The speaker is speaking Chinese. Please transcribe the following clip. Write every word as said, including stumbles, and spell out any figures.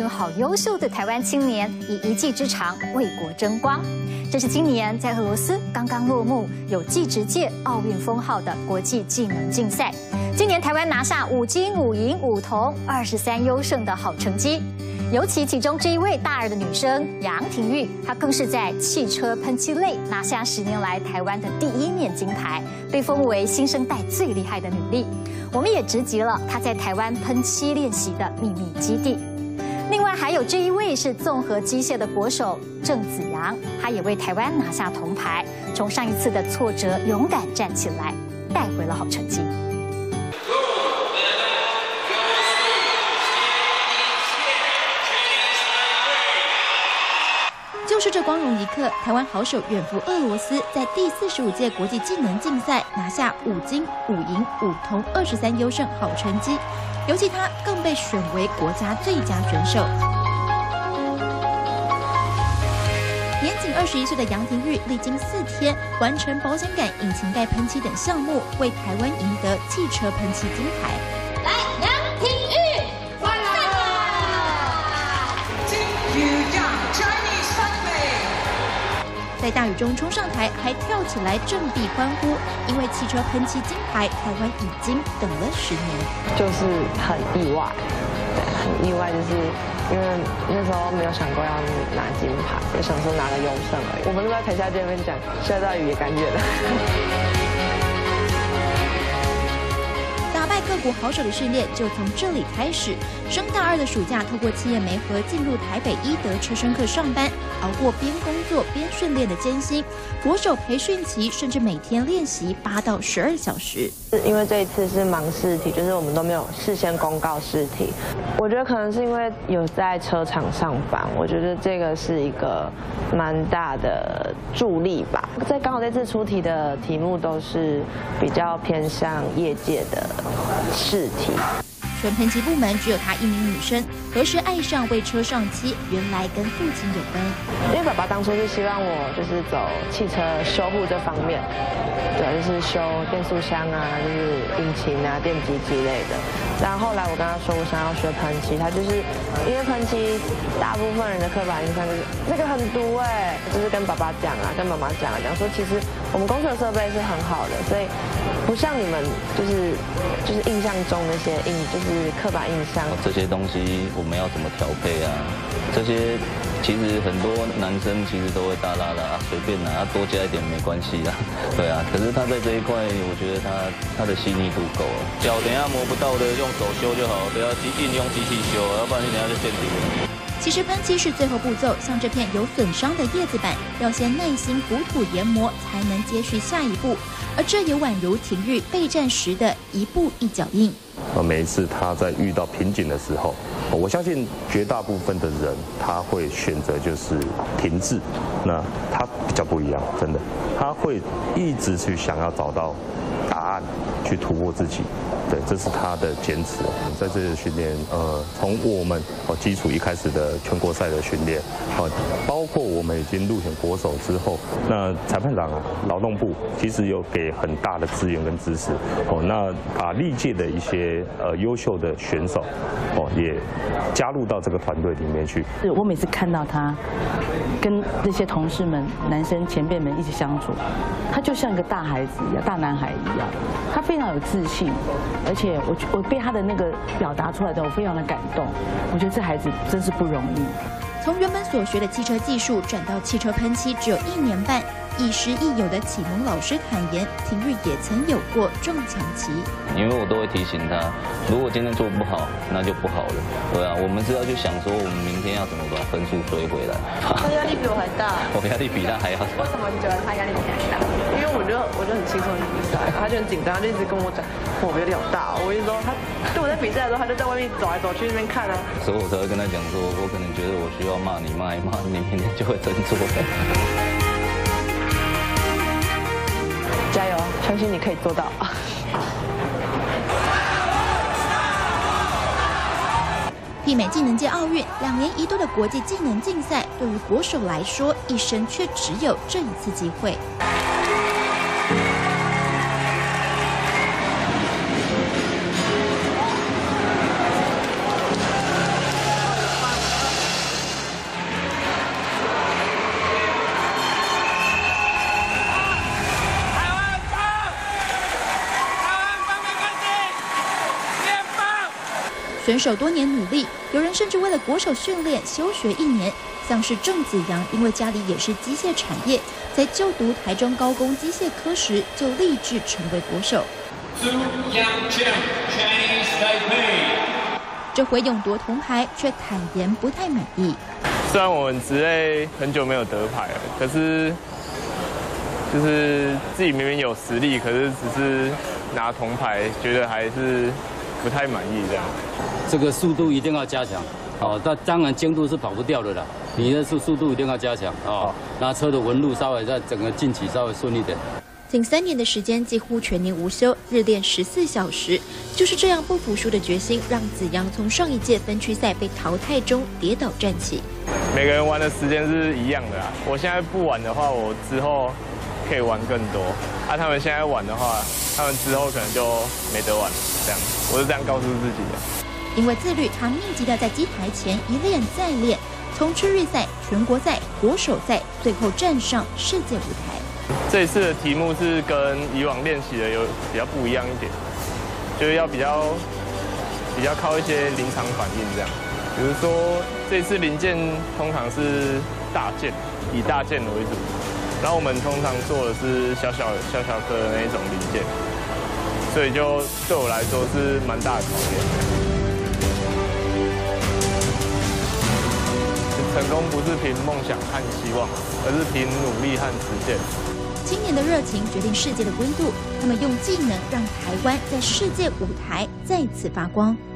更好优秀的台湾青年以一技之长为国争光。这是今年在俄罗斯刚刚落幕、有技职界奥运封号的国际技能竞赛。今年台湾拿下五金、五银、五铜、二十三优胜的好成绩。尤其其中这一位大二的女生杨婷玉，她更是在汽车喷漆类拿下十年来台湾的第一面金牌，被封为新生代最厉害的女力。我们也直击了她在台湾喷漆练习的秘密基地。另外还有这一位是综合机械的国手郑子阳，他也为台湾拿下铜牌，从上一次的挫折勇敢站起来，带回了好成绩。 就是这光荣一刻，台湾好手远赴俄罗斯，在第四十五届国际技能竞赛拿下五金、五银、五铜、二十三优胜好成绩。尤其他更被选为国家最佳选手。年仅二十一岁的杨婷玉，历经四天完成保险杆、引擎盖喷漆等项目，为台湾赢得汽车喷漆金牌。 来，杨婷玉，快来啦！金宇亮 Chinese Taipei。 在大雨中冲上台，还跳起来振臂欢呼，因为汽车喷漆金牌，台湾已经等了十年。 就是很意外，对，很意外，就是因为那时候没有想过要拿金牌，就想说拿个优胜而已。我们都在台下见面讲，下大雨也甘愿了。 打败各国好手的训练就从这里开始。升大二的暑假，透过企业媒合进入台北一德车生课上班，熬过边工作边训练的艰辛。国手培训期甚至每天练习八到十二小时。 因为这一次是盲试题，就是我们都没有事先公告试题。我觉得可能是因为有在车厂上班，我觉得这个是一个蛮大的助力吧。在刚好这次出题的题目都是比较偏向业界的试题。 全喷漆部门只有她一名女生，何时爱上为车上漆，原来跟父亲有关。 因为爸爸当初是希望我就是走汽车修护这方面，对，就是修变速箱啊，就是引擎啊、电机之类的。然后后来我跟他说我想要学喷漆，他就是因为喷漆大部分人的刻板印象就是这个很毒哎，就是跟爸爸讲啊，跟妈妈讲啊，讲说其实我们公司的设备是很好的，所以不像你们就是就是印象中那些印就是刻板印象。 这些东西我们要怎么调配啊？这些其实很多男生其实都会大拉拉，随便拿，多加一点没关系啦。对啊，可是他在这一块，我觉得他他的细腻度够了。脚等下磨不到的，用手修就好，不要机硬用机器修，要不然你等下就见底了。 其实喷漆是最后步骤，像这片有损伤的叶子板，要先耐心补土研磨，才能接续下一步。而这也宛如廷玉备战时的一步一脚印。 呃，每一次他在遇到瓶颈的时候，我相信绝大部分的人他会选择就是停滞，那他比较不一样，真的，他会一直去想要找到答案，去突破自己。对，这是他的坚持。在这里的训练，呃，从我们哦基础一开始的全国赛的训练，哦，包括我们已经入选国手之后，那裁判长啊、劳动部其实有给很大的资源跟支持，哦，那把历届的一些呃优秀的选手，哦，也加入到这个团队里面去。 我每次看到他跟那些同事们、男生前辈们一起相处，他就像一个大孩子一样、大男孩一样，他非常有自信。而且我我被他的那个表达出来的，我非常的感动。我觉得这孩子真是不容易。 从原本所学的汽车技术转到汽车喷漆，只有一年半。亦师亦友的启蒙老师坦言，廷玉也曾有过撞墙期。 因为我都会提醒他，如果今天做不好，那就不好了。对啊，我们是要去想说，我们明天要怎么把分数追回来。 他压力比我还大。 我压力比他还要大。 为什么你觉得他压力比你还大？因为我就我就很轻松去比赛，他就很紧张，他就一直跟我讲，我压力好大。我一直说他，就我在比赛的时候，他就在外面走来走去那边看啊。 所以我才会跟他讲说，我可能觉得我需要骂你骂一骂，你明天就会振作的。 加油，相信你可以做到。 媲美技能界奥运，两年一度的国际技能竞赛，对于国手来说，一生却只有这一次机会。 选手多年努力，有人甚至为了国手训练休学一年。像是郑子阳，因为家里也是机械产业，在就读台中高工机械科时就立志成为国手。这回勇夺铜牌，却坦言不太满意。 虽然我们职类很久没有得牌了，可是就是自己明明有实力，可是只是拿铜牌，觉得还是不太满意这样。 这个速度一定要加强，哦，但当然精度是跑不掉的啦。你的速速度一定要加强哦，那车的纹路稍微在整个进起稍微顺一点。 近三年的时间几乎全年无休，日练十四小时，就是这样不服输的决心，让子阳从上一届分区赛被淘汰中跌倒站起。 每个人玩的时间是一样的啦，我现在不玩的话，我之后可以玩更多。啊，他们现在玩的话，他们之后可能就没得玩，这样，我是这样告诉自己的。 因为自律，他密集的在机台前一练再练，从区域赛、全国赛、国手赛，最后站上世界舞台。 这一次的题目是跟以往练习的有比较不一样一点，就是要比较比较靠一些临场反应这样。比如说这次零件通常是大件，以大件为主，然后我们通常做的是小小小小颗的那一种零件，所以就对我来说是蛮大的考验。成功不是凭梦想和希望，而是凭努力和实践。 青年的热情决定世界的温度，他们用技能让台湾在世界舞台再次发光。